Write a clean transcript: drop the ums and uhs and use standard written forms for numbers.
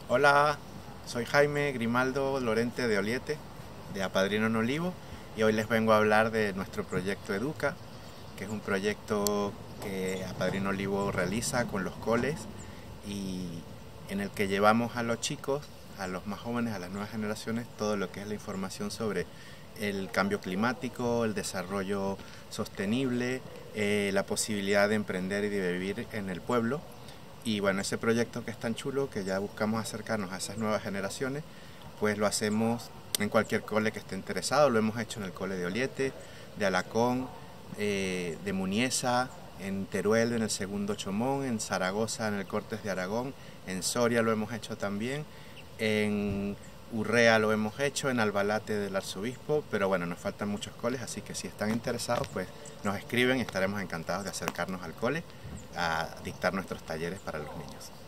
Hola, soy Jaime Grimaldo Lorente de Oliete, de Apadrino en Olivo, y hoy les vengo a hablar de nuestro proyecto Educa, que es un proyecto que Apadrino Olivo realiza con los coles y en el que llevamos a los chicos, a los más jóvenes, a las nuevas generaciones, todo lo que es la información sobre el cambio climático, el desarrollo sostenible, la posibilidad de emprender y de vivir en el pueblo. Y bueno, ese proyecto que es tan chulo, que ya buscamos acercarnos a esas nuevas generaciones, pues lo hacemos en cualquier cole que esté interesado. Lo hemos hecho en el cole de Oliete, de Alacón, de Muniesa, en Teruel en el segundo Chomón, en Zaragoza en el Cortes de Aragón, en Soria lo hemos hecho también, en Urrea lo hemos hecho, en Albalate del Arzobispo, pero bueno, nos faltan muchos coles, así que si están interesados, pues nos escriben y estaremos encantados de acercarnos al cole a dictar nuestros talleres para los niños.